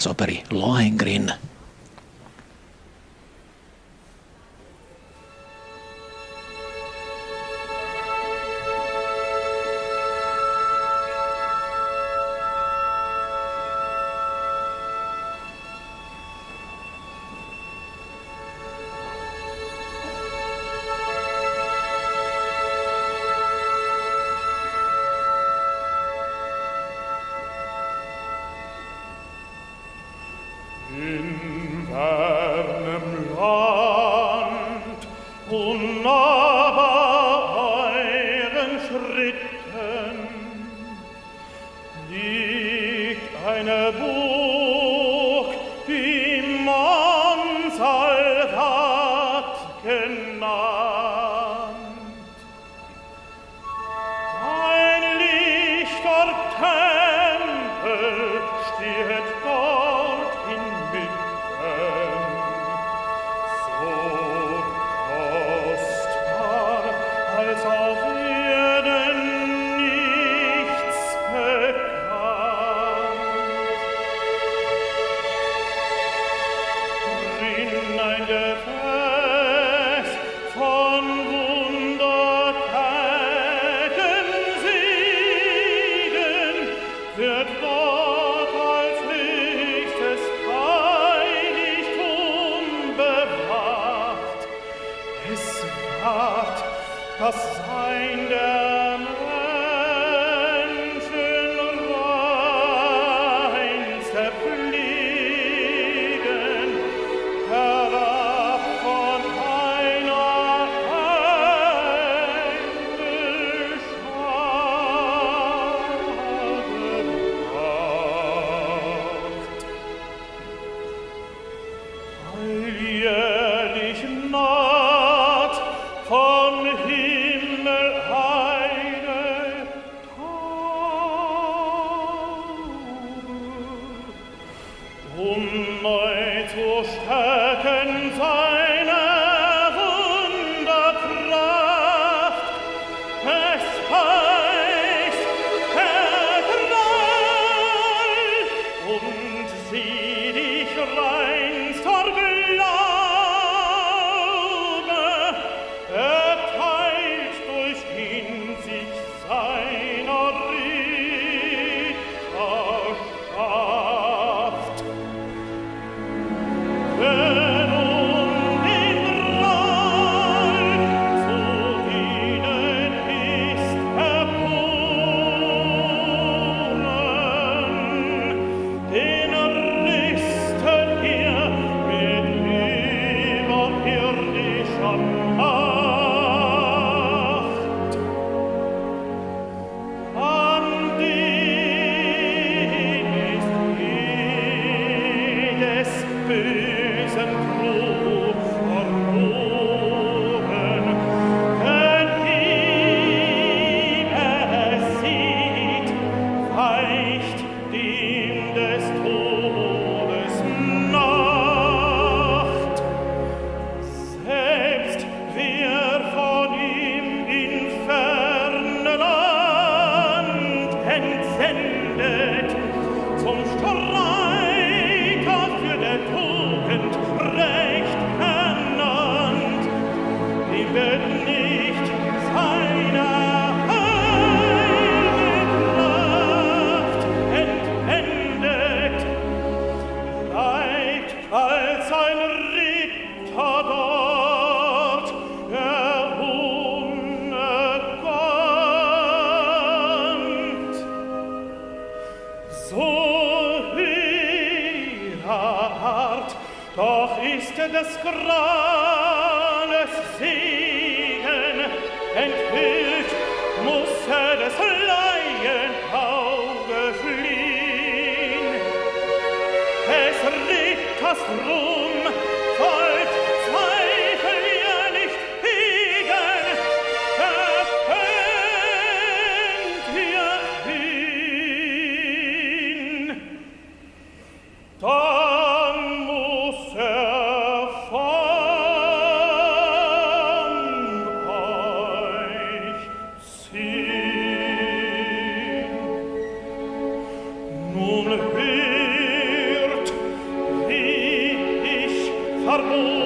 Staatsoper Lohengrin. In fernem Land, unnahbar euren Schritten, liegt eine Burg, die Monsalvat genannt. Ein lichter Tempel steht dort inmitten, so kostbar, als auf Erden nichts bekannt. Drin ein Gefäß von wundertätigen Segen wird dort als höchstes Heiligtum bewacht. Es wahrt das Sein der Menschen reinste Pflegen, herab von einer Engelschar gebracht. Alljährlich naht von Himmel eine Taube, neu zu stärken seine Wunderkraft. Es heißt, ergreif und sieh dich reinster Glaube, erteilt durch ihn sich seiner Ritterschaft. Wenn den Rang zu ihnen ist erkoren, den rüstet ihr mit überirdischer Macht. An den ist jedes bösen Fluch verloren, wenn ihm es sieht, weicht dem des Todes Nacht. Selbst wer von ihm in ferne Land entsendet, zum Streiter für der Tugend Recht ernannt, dem wird nicht seiner heiligen Kraft entwendet, bleibt als ein Ritter dort, der unerkannt. So hart, doch ist des Grales Segen enthüllt, muss des Laienauge fliehen. Des Ritters Ruhm sollt Zweifel ihr nicht hegen, erkennt ihr ihn, dann muss von euch ziehen. Nun hört verbunden